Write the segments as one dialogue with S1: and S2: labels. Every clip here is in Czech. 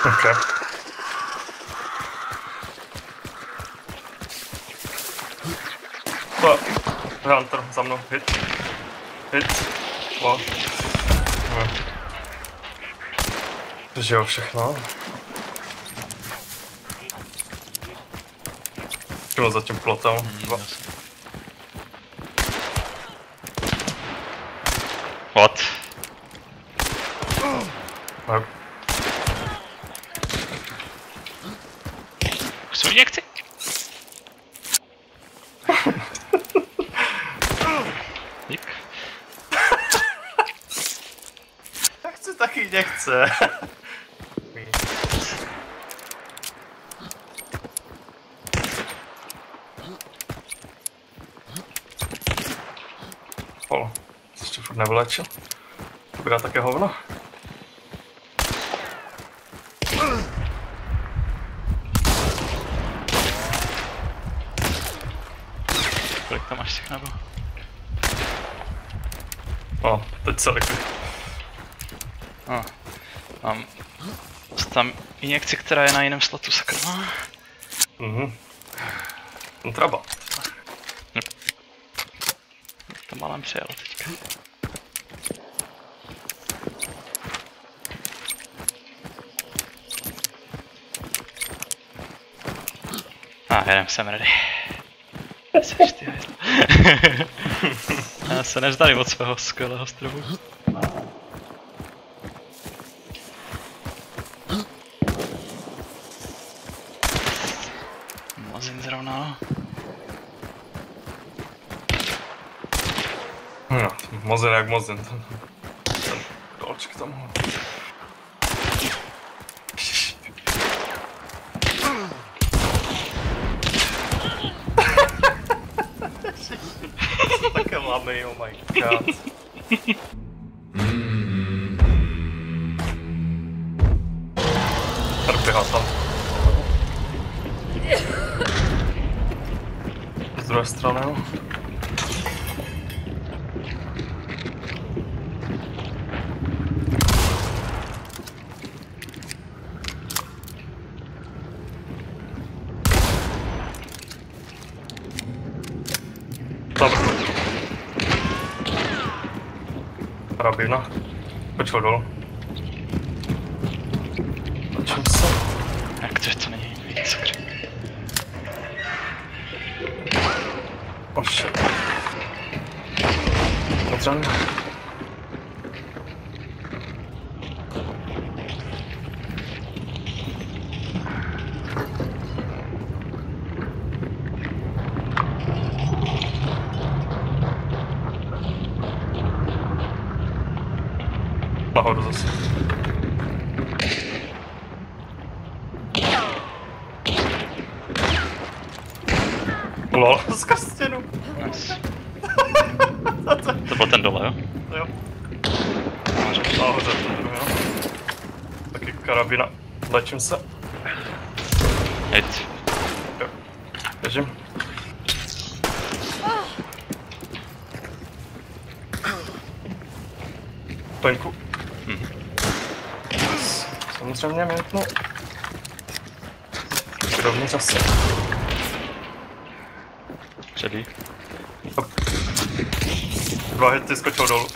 S1: Okay. Hunter za mnou, hit. Wow. Takže jo, všechno. Bylo za tím plotem.
S2: What?
S1: No.
S2: Už jsem nechci. Dík.
S1: Tak se taky nechce. Polo, ještě furt nevylečil. Bude také hovno.
S2: Kolik tam máš těch nebo?
S1: No, teď se likví.
S2: No, mám tam injekci, která je na jiném slotu, sakra.
S1: Kontraba.
S2: To malém přijelo teďka. Jedem, jsem ready. Jseš ty hajzl. Já se nevzdali od svého skvělého stromu. Mozin zrovna.
S1: No, mozin jak mozin. Ten dolček tam. Také mladý, oh my god. Běhá tam. Z druhé strany, no. Karabína. Počkej dolů. Začím se.
S2: Jak to není víc?
S1: Oh shit. Potřebuji. Nahoru zase. Lol, skrz stěnu.
S2: Nice. To byl ten dole, jo?
S1: Jo. Nahoře, jo. Taky karabina. Lečím se.
S2: Hejt.
S1: Jo. Běžím. Toňku. Samozřejmě mítnu. Dovnitř zase.
S2: Předý.
S1: Dva hity skočil dolů.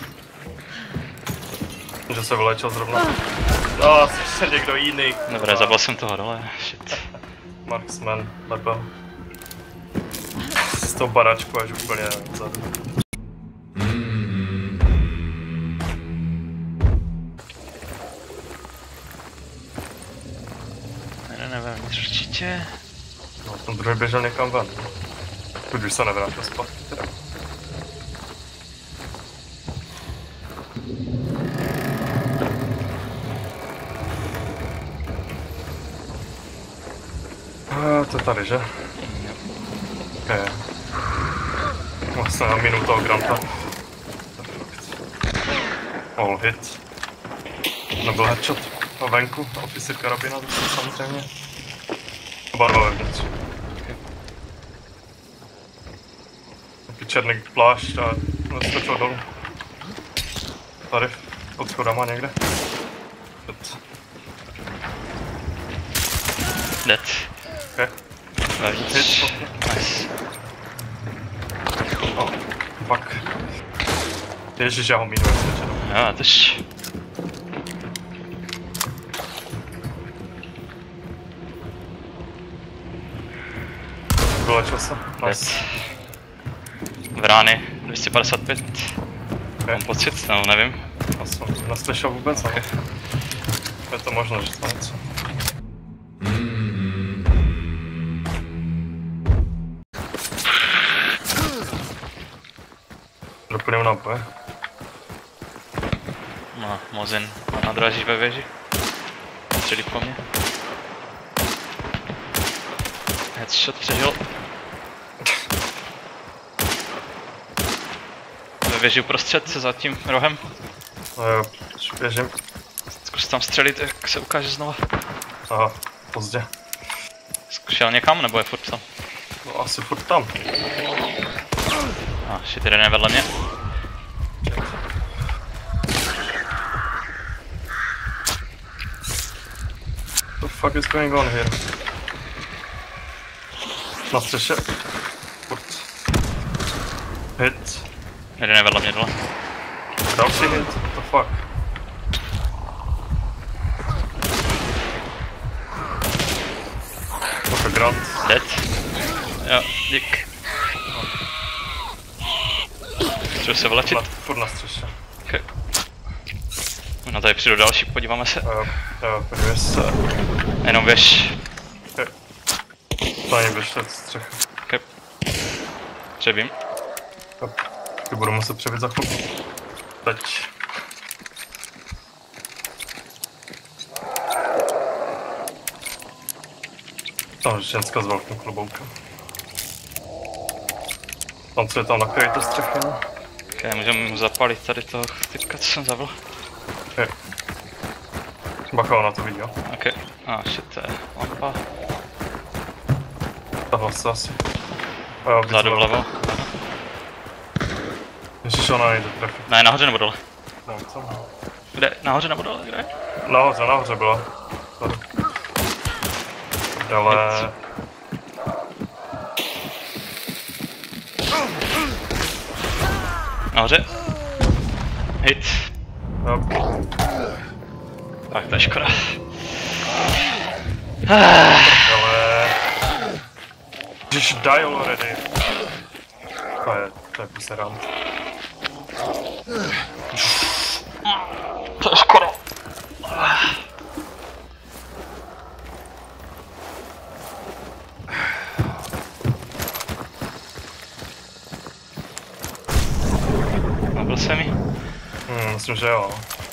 S1: Že se vylečil zrovna. No, jsi někdo jiný.
S2: Dobré, zabil jsem toho dole. Shit.
S1: Marksman, lepel. Z toho baráčku až úplně vzadu.
S2: Nevím, určitě.
S1: No, ten druhý běžel někam ven. Tudíž se nevrátil zpátky teda. To je tady, že? Je. Vlastně na minu toho Granta. All hit. Nebyl headshot a venku, officer karabina zase samozřejmě. Oba dva vevnitř. Taky černý plášť a skočil dolů. Tady, pod schodama někde.
S2: Dead.
S1: Okay.
S2: Vevnitř. Nice.
S1: Oh, fuck. Ježiš, já ho mínuji světšenou.
S2: Jo, tož.
S1: Vylečil se. Nice.
S2: Vrány 255.
S1: Okay.
S2: Mám pocit, no nevím.
S1: Já jsem neslyšel vůbec, okay. Ale je to možné, že to něco. Doplňuji nápoje.
S2: No, Mozin nadraží ve věži. Střelí po mně. Headshot přežil. Ve věži uprostřed se za tím rohem.
S1: No jo, běžím.
S2: Zkus tam střelit, jak se ukáže znova.
S1: Aha, pozdě.
S2: Šel někam, nebo je furt tam?
S1: No asi furt tam.
S2: Shit, jeden je vedle mě.
S1: What the fuck is going on here? Na střeše. Furt. Hit.
S2: Jeden je vedle mě dole.
S1: Další hit. What the fuck? Okay, grant.
S2: Dead. Jo, dík. Chci se vylečit?
S1: Furt na střeše.
S2: Okay. No tady přijdu další, podíváme se.
S1: Jo, podívej se.
S2: Jenom běž.
S1: Okay. To ani běž od střechy.
S2: Okay. Přebím.
S1: Ty budu muset přebít za chvilku. Teď. Tam ženská s velkým kloboukem. Tam co je tam nakryjí to střechy, no?
S2: Okay, můžeme mu zapalit tady toho typka, co jsem zavil.
S1: Okay. Bacha, na to vidí, jo?
S2: Ok. Shit, to je lampa.
S1: Tahle se asi.
S2: Vzadu vlevo.
S1: Ježiš, ona nejde trefit.
S2: Ne, nahoře nebo dole?
S1: No, co?
S2: Kde? Nahoře nebo dole? Kde?
S1: Nahoře byla. Tady. Dále.
S2: Nahoře. Hit.
S1: Jo.
S2: Tak to je škoda.
S1: Ale... Ježiš, die already. To je poserant.
S2: To je škoda. Nabil se mi?
S1: Myslím, že jo.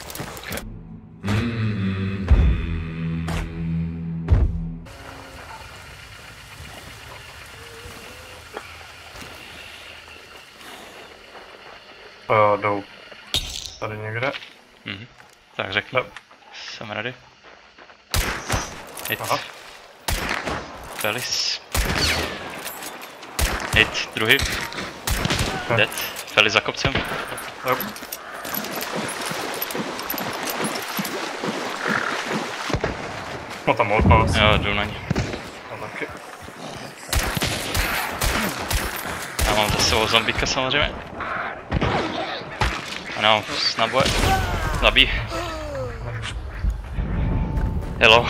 S1: Jdou tady někde.
S2: Tak řekni.
S1: No.
S2: Jsem ready. Hit.
S1: Aha.
S2: Felis. Hit, druhý.
S1: Okay.
S2: Dead. Felis za kopcem.
S1: Yep. No tam odpal.
S2: Jo, jdu na ní.
S1: A taky.
S2: Já mám za sebou zombíka samozřejmě. A nemám naboje. Zabij. Hello.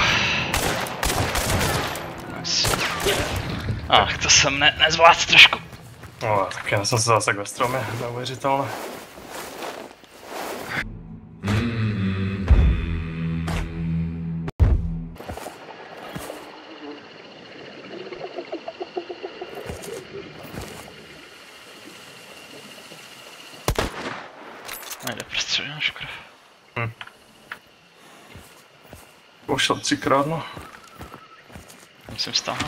S2: Nice. To jsem nezvládl trošku.
S1: No, tak já jsem se zase ve stromě, neuvěřitelné.
S2: Nejde prostředně, škoda.
S1: Ušel 3krát, no.
S2: Musím stáhnout.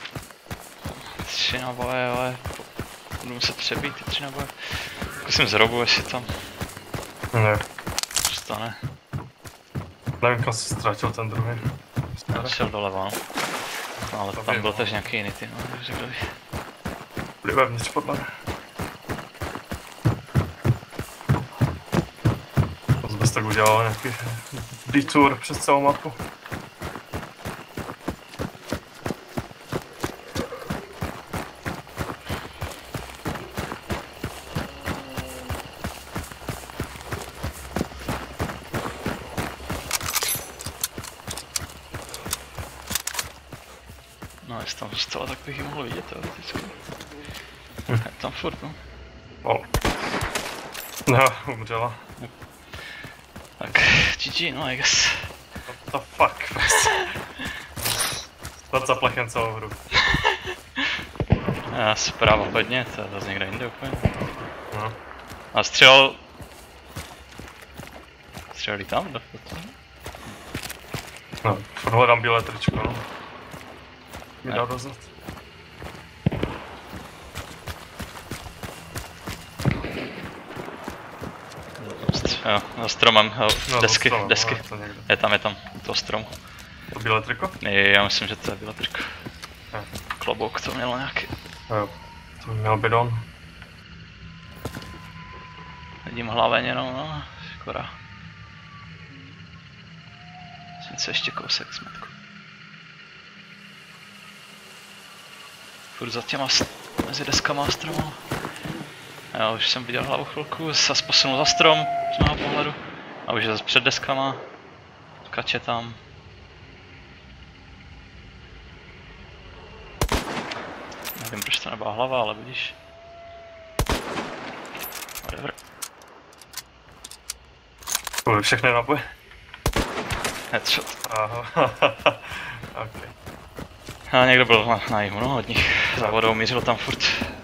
S2: 3 naboje, ale budu muset přebít ty 3 naboje. Zkusím z robu, jestli tam
S1: Ne.
S2: stane.
S1: Nevím, kam se ztratil ten druhý.
S2: Šel doleva, no. Ale tam byl tež nějaký jiný tým, no, takže kdo ví.
S1: Byli vevnitř podle mě. To bys tak udělal nějaký detour přes celou mapu.
S2: Jestli tam zůstalo, tak bych ji mohl vidět teoreticky. Je tam furt, no.
S1: Oh. No, umřela.
S2: Tak, GG, no I guess.
S1: What the fuck, prostě. Pojď zaplechem celou hru.
S2: Já zpráva hodně, to je zase někde jinde úplně.
S1: No.
S2: A střelil... Střelili tam?
S1: No, furt hledám bílé tričko, no. Mi dá dozad.
S2: Jo, za stromem, jo,
S1: No,
S2: desky,
S1: stromem,
S2: desky.
S1: no,
S2: Je tam, to strom.
S1: To bílé triko?
S2: Já myslím, že to je byla triko.
S1: Ne.
S2: Klobouk to mělo nějaký.
S1: Jo, to měl být on.
S2: Vidím hlaveň jenom, no, škoda. Něco ještě kousek smetku. Furt za těma mezi deskama a stromem. Jo, už jsem viděl hlavu chvilku, zase posunul za strom z mého pohledu. A už je zase před deskama. Kače tam. Nevím, proč to nebyla hlava, ale vidíš. Whatever.
S1: Byly všechny naboje?
S2: Headshot.
S1: Aha, ok.
S2: A někdo byl na jihu, no, od nich. Za vodou mířil tam furt.